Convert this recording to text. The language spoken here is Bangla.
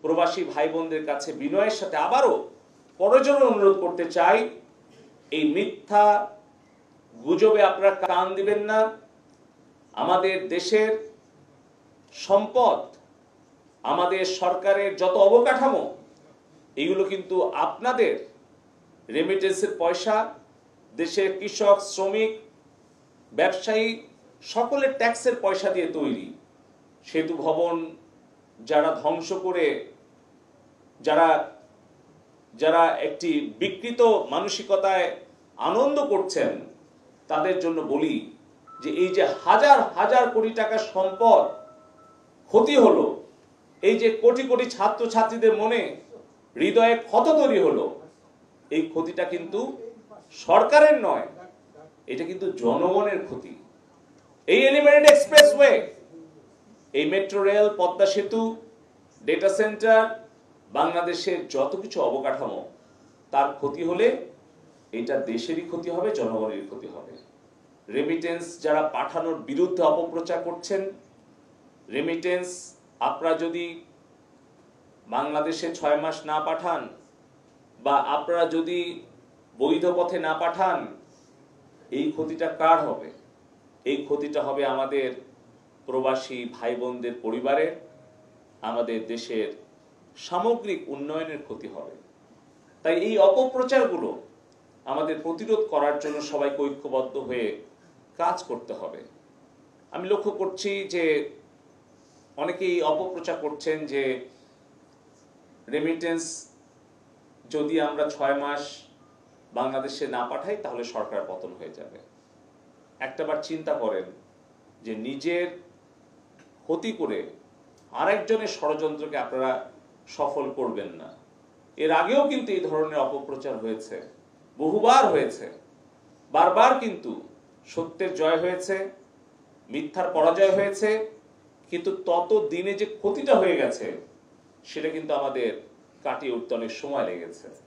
প্রবাসী ভাই বোনদের কাছে বিনয়ের সাথে আবারও পরজন্য অনুরোধ করতে চাই, এই মিথ্যা গুজবে আপনারা কান দিবেন না। আমাদের দেশের সম্পদ, আমাদের সরকারের যত অবকাঠামো, এগুলো কিন্তু আপনাদের রেমিটেন্সের পয়সা, দেশের কৃষক, শ্রমিক, ব্যবসায়ী সকলের ট্যাক্সের পয়সা দিয়ে তৈরি। সেতু ভবন যারা ধ্বংস করে, যারা একটি বিকৃত মানসিকতায় আনন্দ করছেন, তাদের জন্য বলি যে এই যে হাজার হাজার কোটি টাকার সম্পদ ক্ষতি হলো, এই যে কোটি কোটি ছাত্রছাত্রীদের মনে হৃদয়ে ক্ষত তৈরি হলো, এই ক্ষতিটা কিন্তু সরকারের নয়, এটা কিন্তু জনগণের ক্ষতি। এই এলিভেটেড এক্সপ্রেসওয়ে, এই মেট্রো রেল, পদ্মা সেতু, ডেটা সেন্টার, বাংলাদেশের যত কিছু অবকাঠামো, তার ক্ষতি হলে এটা দেশেরই ক্ষতি হবে, জনগণের ক্ষতি হবে। রেমিটেন্স যারা পাঠানোর বিরুদ্ধে অপপ্রচার করছেন, রেমিটেন্স আপনারা যদি বাংলাদেশে 6 মাস না পাঠান, বা আপনারা যদি বৈধ পথে না পাঠান, এই ক্ষতিটা কার হবে? এই ক্ষতিটা হবে আমাদের প্রবাসী ভাই বোনদের পরিবারের, আমাদের দেশের সামগ্রিক উন্নয়নের ক্ষতি হবে। তাই এই অপপ্রচারগুলো আমাদের প্রতিরোধ করার জন্য সবাইকে ঐক্যবদ্ধ হয়ে কাজ করতে হবে। আমি লক্ষ্য করছি যে অনেকেই অপপ্রচার করছেন যে রেমিটেন্স যদি আমরা 6 মাস বাংলাদেশে না পাঠাই তাহলে সরকার পতন হয়ে যাবে। একটাবার চিন্তা করেন যে নিজের ক্ষতি করে আরেকজনের ষড়যন্ত্রকে আপনারা সফল করবেন না। এর আগেও কিন্তু এই ধরনের অপপ্রচার হয়েছে, বহুবার হয়েছে, বারবার কিন্তু সত্যের জয় হয়েছে, মিথ্যার পরাজয় হয়েছে, কিন্তু তত দিনে যে ক্ষতিটা হয়ে গেছে সেটা কিন্তু আমাদের কাটিয়ে উঠতে অনেক সময় লেগেছে।